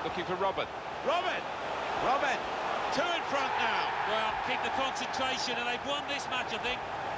looking for Robin. Robin, two in front now. Well, keep the concentration, and they've won this match, I think.